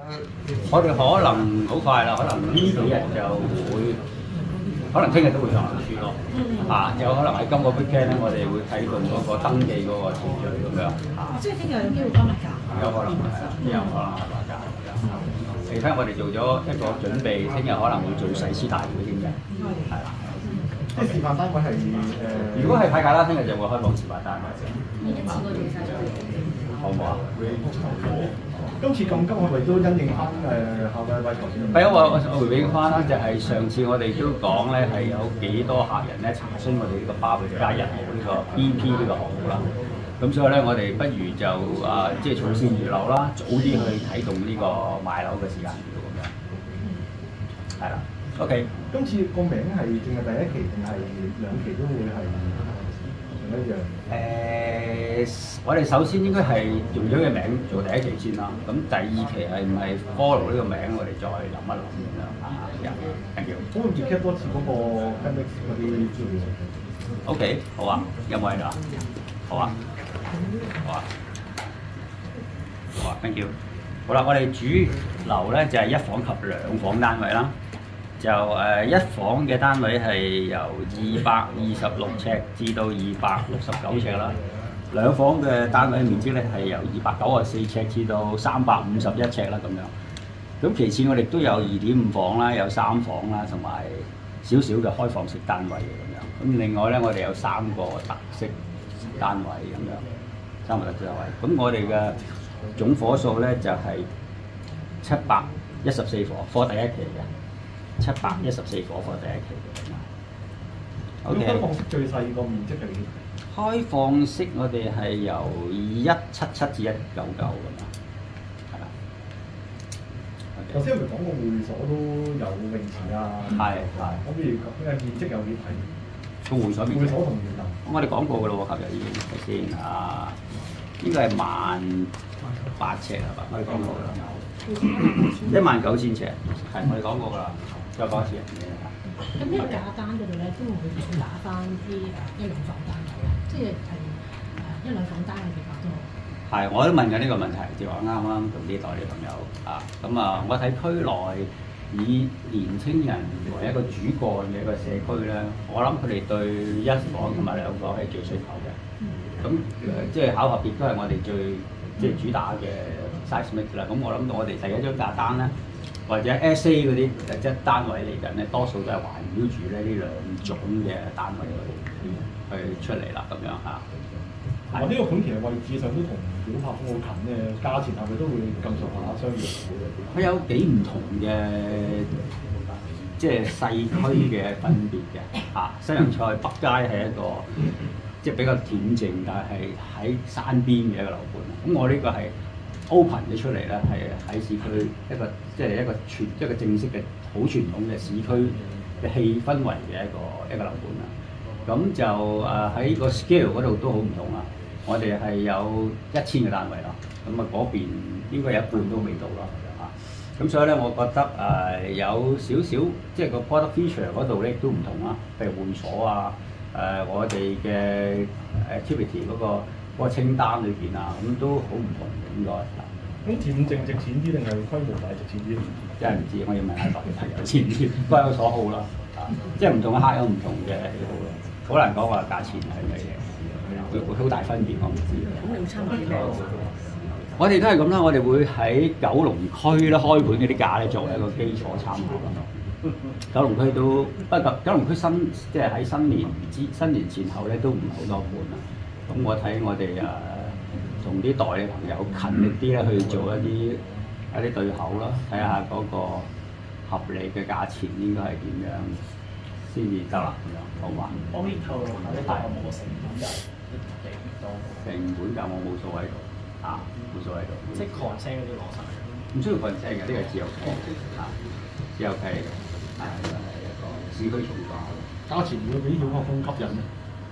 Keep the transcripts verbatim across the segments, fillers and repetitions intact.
我哋可能好快啦，可能呢幾日就會，可能聽日都會上書咯。啊，有可能喺今個 weekend 咧，我哋會啟動嗰個登記嗰個程序咁樣。啊， 即係聽日有機會今日㗎？ 有可能係啊，有可能係話㗎。而家我哋做咗一個準備，聽日可能會做誓師大會添嘅，係啦。 即係示範單位係誒， 如果係太簡單，聽日就會開放示範單位。 一次過做晒咗。 好唔好啊？ 今次咁急，我哋都因應翻誒下個禮拜頭先。 係啊，我我回應翻啦，就係上次我哋都講咧，係有幾多客人咧查詢我哋呢個百倍加一號呢個 B P 呢個項目啦。咁所以咧，我哋不如就啊，即係從善如流啦，早啲去啟動呢個買樓嘅時間表咁樣。係啦 ，OK。 今次個名係淨係第一期定係兩期都會係同一樣？ 誒，我哋首先應該係用咗個名做第一期先啦。咁第二期係唔係 follow 呢個名，我哋再諗一諗咁樣嚇。thank you。 可唔可以 recap 多次嗰個 F X 嗰啲資料 ？OK，好啊。有冇喺度啊？好啊。好啊。好啊 ，thank you。好啦，我哋主流咧就係一房及兩房單位啦。就誒、呃、一房嘅單位係由二百二十六尺至到二百六十九尺啦，兩房嘅單位面積咧係由二百九十四尺至到三百五十一尺啦咁樣。咁其次我哋都有二點五房啦，有三房啦，同埋少少嘅開放式單位嘅咁樣。咁另外咧，我哋有三個特色單位咁樣，三個特色單位。咁我哋嘅總伙數咧就係七百一十四伙，伙第一期嘅。七百一十四伙貨第一期嘅。O K。開放式最細個面積係幾？ 開放式我哋係由一七七至一九九咁樣，係啦。 頭先咪講過會所都有泳池啊？ 係係。 咁譬如咁嘅面積有幾大？ 個會所面積。 會所同園林。 我哋講過㗎咯喎，琴日已經係先啊。呢個係萬八尺係嘛？我哋講過㗎啦。一萬九千尺，係我哋講過㗎啦。再講一次。 咁呢個價單嗰度咧，都會唔會打翻啲誒一兩房單位啊？即係係誒一兩房單嘅比較多。係， 我都問緊呢個問題，就話啱啱同啲代理朋友啊，咁啊，我睇區內以年青人為一個主幹嘅一個社區咧，我諗佢哋對一房同埋兩房係最需求嘅。咁誒、嗯，即係巧合亦都係我哋最即係主打嘅 size mix 啦。咁我諗到我哋第一張價單咧。或者 S A 嗰啲即係單位嚟緊咧，多數都係環繞住咧呢兩種嘅單位去去出嚟啦，咁樣嚇。 同埋呢個盤其實位置上都同小拍好近嘅，價錢係咪都會咁上下相若？ 佢有幾唔同嘅即係細區嘅分別嘅嚇。西洋菜北街係一個即係比較恬靜，但係喺山邊嘅一個樓盤。咁我呢個係open 咗出嚟咧，係喺市區一個即係一個傳一個正式嘅好傳統嘅市區嘅氣氛圍嘅一個一個樓盤啦。咁就誒喺個 scale 嗰度都好唔同啦。我哋係有一千個單位啦，咁啊嗰邊應該有一半都未到啦嚇。咁所以咧，我覺得誒、呃、有少少即係個 product feature 嗰度咧都唔同啦。譬如會所啊，誒、呃、我哋嘅 activity 嗰、嗰個嗰個清單裏邊啊，咁都好唔同嘅應該。 咁恬靜值錢啲定係規模大值錢啲？ 真係唔知，我要問下代理朋友先知，各有所好啦。啊，即係唔同嘅客有唔同嘅喜好咯，好難講話價錢係咩嘢，會會好大分別，我唔知。 咁你會參考啲咩？ 我哋都係咁啦，我哋會喺九龍區咧開盤嗰啲價咧作為一個基礎參考啦。九龍區都不過九龍區新即係喺新年之新年前後咧都唔係好多盤啦。咁我睇我哋誒。同啲代理朋友勤力啲咧去做一啲一啲對口啦，睇下嗰個合理嘅價錢應該係點樣先至得啦，咁樣好嘛？ 可以透露下呢個項目嘅成本價幾多？ 成本價我冇數喺度，啊冇數喺度。 即係 consent 嗰啲攞晒。 唔需要 consent 嘅，呢個係自由契啊，自由契啊，呢個係一個市區重價。 價錢會比小學風吸引咩？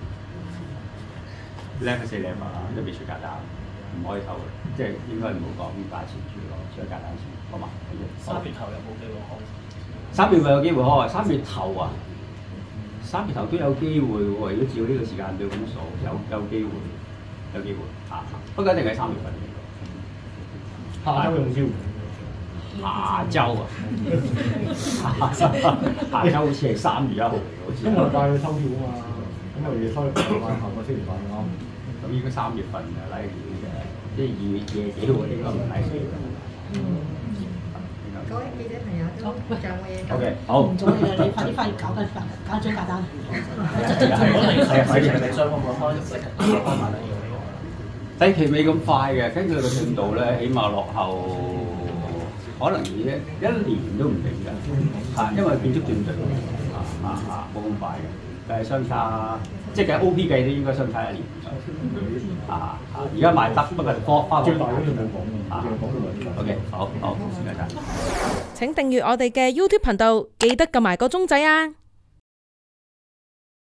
靚嘅四靚物啊，都未出價單。唔可以透嘅，即係應該唔好講價錢住咯，出價單先，好嘛？ 三月頭有冇機會開？ 三月咪有機會開？三月頭啊，三月頭都有機會喎。如果照呢個時間表咁數，有有機會，有機會嚇。不過一定係三月份嘅。 下週有冇機會？ 下週啊，下週好似係三月一號嚟嘅，好似。 今個禮拜去收票啊嘛，咁我哋收禮拜下個星期拜咯。 咁應該三月份嘅拉票嘅，即係二月夜幾號應該唔拉票嘅。 各位記者朋友都仲有冇嘢講 O K， 好。 唔早你啦，你快啲快啲搞緊搞張價單。 係啊，快啲。 你雙方冇開即係開埋嚟嘅。 低期未咁快嘅，根據個進度咧，起碼落後可能一一年都唔定㗎，嚇，因為建築進度啊啊啊冇咁快嘅，誒相差即係計 O P 計都應該相差一年啊啊！而家賣得不過多花最大嗰度冇講㗎， 啊淨係講到兩 ，O K， 好好，時間差。 請訂閱我哋嘅 YouTube 頻道，記得撳埋個鐘仔啊！